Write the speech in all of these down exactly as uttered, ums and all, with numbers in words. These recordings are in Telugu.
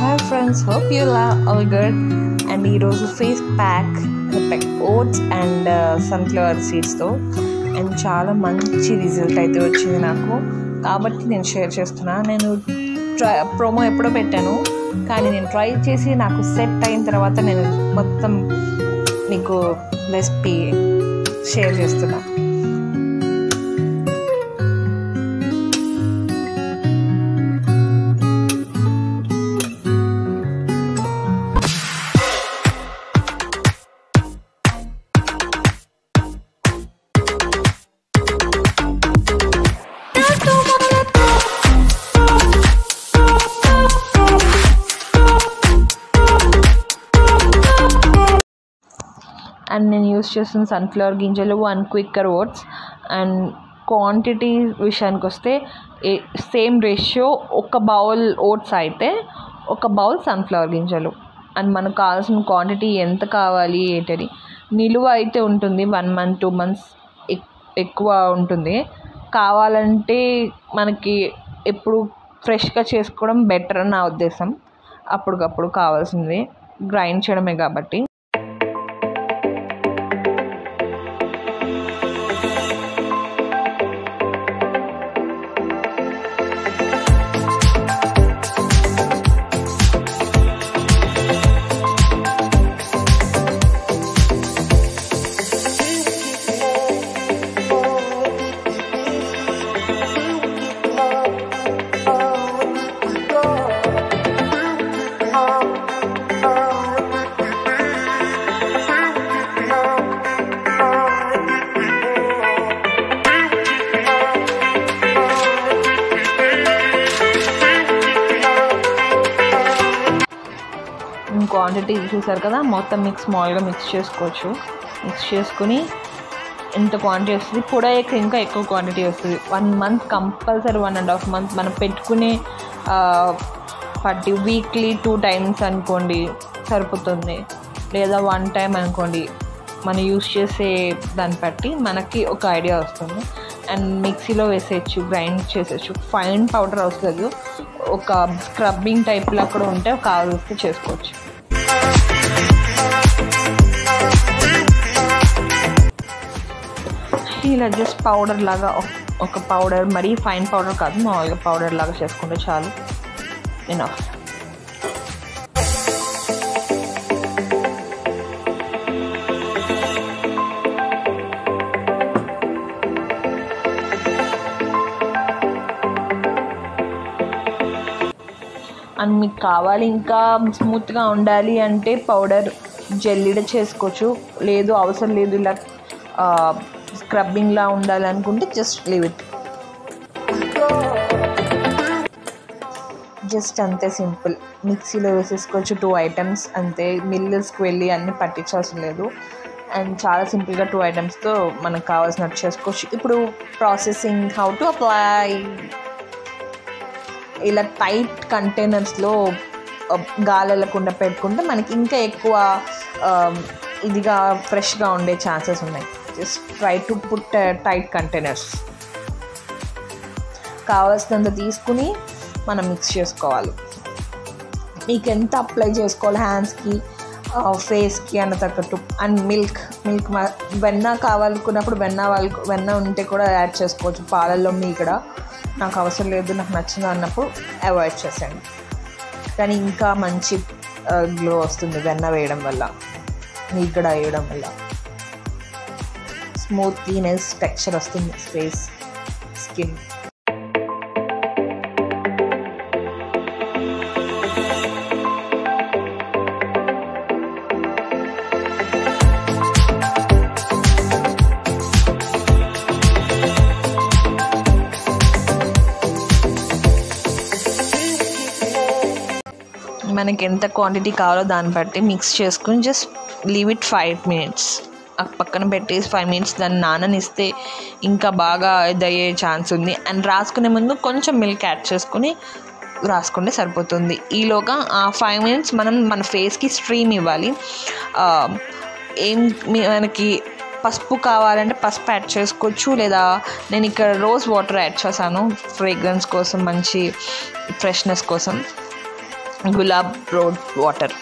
Hi friends, hope you are all good. And ee roju face pack like oats and uh, sunflower seeds తో అండ్ చాలా మంచి రిజల్ట్ అయితే వచ్చింది నాకు, కాబట్టి నేను షేర్ చేస్తున్నా. నేను ట్రై ప్రోమో ఎప్పుడో పెట్టాను, కానీ నేను ట్రై చేసి నాకు సెట్ అయిన తర్వాత నేను మొత్తం మీకు రెసిపీ షేర్ చేస్తున్నా. అండ్ నేను యూస్ చేస్తున్న సన్ఫ్లవర్ గింజలు and quicker oats. And quantity విషయానికి వస్తే సేమ్ రేషియో, ఒక బౌల్ ఓట్స్ అయితే ఒక బౌల్ సన్ఫ్లవర్ గింజలు. అండ్ మనకు కావాల్సిన క్వాంటిటీ ఎంత కావాలి ఏంటని, నిలువ అయితే ఉంటుంది వన్ మంత్ టూ మంత్స్ ఎక్కువ ఉంటుంది. కావాలంటే మనకి ఎప్పుడు ఫ్రెష్గా చేసుకోవడం బెటర్ అని నా ఉద్దేశం. అప్పటికప్పుడు కావాల్సింది గ్రైండ్ చేయడమే కాబట్టి. క్వాంటిటీ చూసారు కదా, మొత్తం మిక్స్ స్మాల్గా మిక్స్ చేసుకోవచ్చు. మిక్స్ చేసుకుని ఎంత క్వాంటిటీ వస్తుంది, పొడయ్యాక ఇంకా ఎక్కువ క్వాంటిటీ వస్తుంది. One month compulsory, one and half month మనం పెట్టుకునే పట్టి వీక్లీ టూ టైమ్స్ అనుకోండి సరిపోతుంది, లేదా వన్ టైం అనుకోండి. మనం యూస్ చేసే దాన్ని బట్టి మనకి ఒక ఐడియా వస్తుంది. అండ్ మిక్సీలో వేసేయచ్చు, గ్రైండ్ చేసేయచ్చు. ఫైన్ పౌడర్ వస్తుంది, ఒక స్క్రబ్బింగ్ టైప్లో కూడా ఉంటే కావాల్సి చేసుకోవచ్చు. ఇలా జస్ట్ పౌడర్ లాగా, ఒక పౌడర్, మరీ ఫైన్ పౌడర్ కాదు, మామూలుగా పౌడర్ లాగా చేసుకుంటే చాలు, ఎనఫ్. అండ్ మీకు కావాలి ఇంకా స్మూత్గా ఉండాలి అంటే పౌడర్ జెల్లీడ చేసుకోవచ్చు, లేదు అవసరం లేదు ఇలా స్క్రబ్బింగ్లా ఉండాలనుకుంటే జస్ట్ లీవ్ ఇట్. జస్ట్ అంతే సింపుల్, మిక్సీలో వేసేసుకోవచ్చు టూ ఐటమ్స్ అంతే. మిల్లర్స్కి వెళ్ళి అన్నీ పట్టించాల్సిన లేదు. అండ్ చాలా సింపుల్గా టూ ఐటమ్స్తో మనకు కావాల్సినట్టు చేసుకోవచ్చు. ఇప్పుడు ప్రాసెసింగ్, హౌ టు అప్లై. ఇలా టైట్ కంటైనర్స్లో గాలెళ్ళకుండా పెట్టుకుంటే మనకి ఇంకా ఎక్కువ ఇదిగా ఫ్రెష్గా ఉండే ఛాన్సెస్ ఉన్నాయి. Just try to put tight containers. కావాల్సినంత తీసుకుని మనం మిక్స్ చేసుకోవాలి. మీకు ఎంత అప్లై చేసుకోవాలి హ్యాండ్స్కి, ఫేస్కి అన్న తగ్గట్టు. అండ్ మిల్క్ మిల్క్ వెన్న కావాలనుకున్నప్పుడు వెన్న వాళ్ళకు వెన్న ఉంటే కూడా యాడ్ చేసుకోవచ్చు. పాలల్లో మీగడ నాకు అవసరం లేదు, నాకు నచ్చింది అన్నప్పుడు అవాయిడ్ చేసేయండి. కానీ ఇంకా మంచి గ్లో వస్తుంది వెన్న వేయడం వల్ల, మీగడ వేయడం వల్ల. స్మూత్నెస్ టెక్స్చర్ వస్తుంది ఫేస్, స్కిన్. మనకి ఎంత క్వాంటిటీ కావాలో దాన్ని బట్టి మిక్స్ చేసుకుని just leave it five minutes పక్కన పెట్టేసి ఫైవ్ మినిట్స్ దాన్ని నాననిస్తే ఇంకా బాగా ఇదయ్యే ఛాన్స్ ఉంది. అండ్ రాసుకునే ముందు కొంచెం మిల్క్ యాడ్ చేసుకుని రాసుకుంటే సరిపోతుంది. ఈలోగా ఆ ఫైవ్ మినిట్స్ మనం మన ఫేస్కి స్ట్రీమ్ ఇవ్వాలి. ఏం మనకి పసుపు కావాలంటే పసుపు యాడ్ చేసుకోవచ్చు, లేదా నేను ఇక్కడ రోజ్ వాటర్ యాడ్ చేశాను ఫ్రేగ్రెన్స్ కోసం, మంచి ఫ్రెష్నెస్ కోసం. గులాబ్ రోడ్ వాటర్.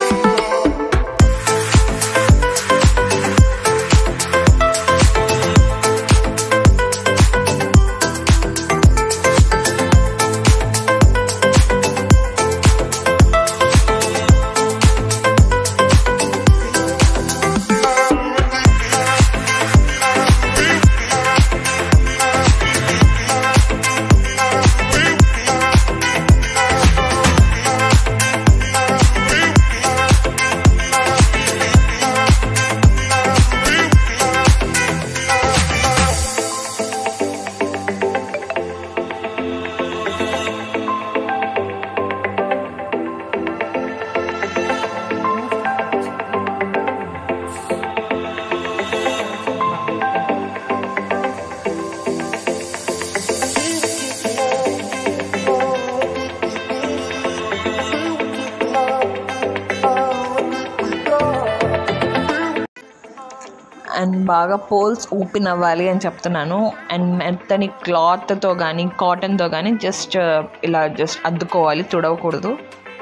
అండ్ బాగా పోల్స్ ఓపెన్ అవ్వాలి అని చెప్తున్నాను. అండ్ మెత్తని క్లాత్తో కానీ కాటన్తో కానీ జస్ట్ ఇలా జస్ట్ అద్దుకోవాలి, తుడవకూడదు.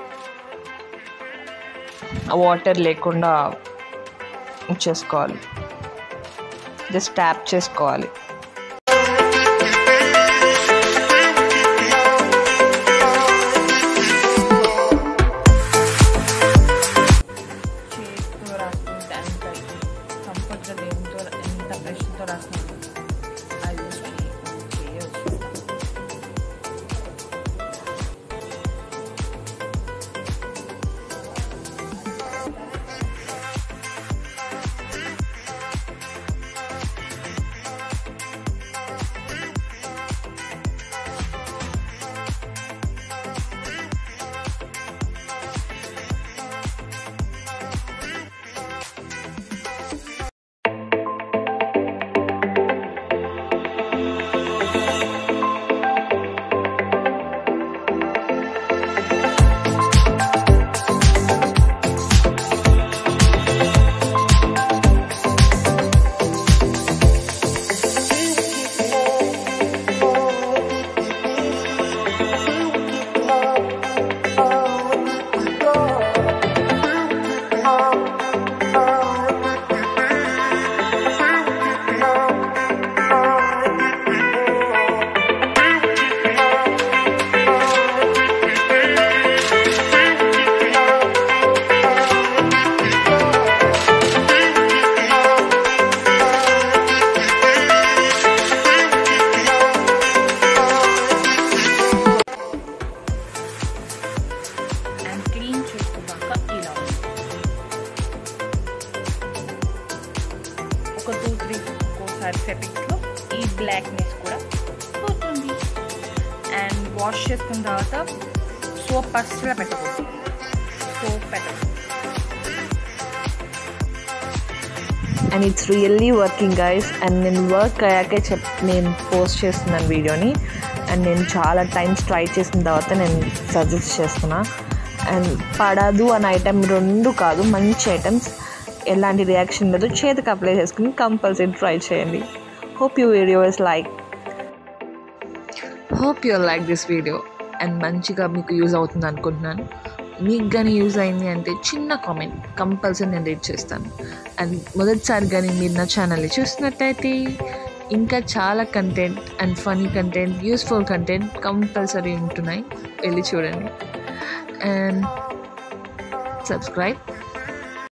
వాటర్ లేకుండా చేసుకోవాలి, జస్ట్ ట్యాప్ చేసుకోవాలి. ఒక టూ త్రీ ఒక్కోసారి సెట్టింగ్స్లో ఈ బ్లాక్నెస్ కూడా పోతుంది. అండ్ వాష్ చేసుకున్న తర్వాత సోప్ అస్సలు పెట్టకూడదు, సోప్ పెట్టకూడదు. And it's really working guys. And నేను వర్క్ అయ్యాకే చెప్ నేను పోస్ట్ చేస్తున్నాను వీడియోని. అండ్ నేను చాలా టైమ్స్ ట్రై చేసిన తర్వాత నేను సజెస్ట్ చేస్తున్నా. అండ్ పడదు అనే ఐటెం రెండు కాదు, మంచి ఐటమ్స్, ఎలాంటి రియాక్షన్ లేదు. చేతికి అప్లై చేసుకుని కంపల్సరీ ట్రై చేయండి. Hope you video is like hope you like this video. And మంచిగా మీకు యూజ్ అవుతుంది అనుకుంటున్నాను. మీకు కానీ యూజ్ అయింది అంటే చిన్న కామెంట్ కంపల్సరీ నేను రీడ్ చేస్తాను. అండ్ మొదటిసారి కానీ మీరు నా ఛానల్ని చూస్తున్నట్టయితే ఇంకా చాలా content and funny content, useful content compulsory ఉంటున్నాయి, వెళ్ళి చూడండి. And subscribe.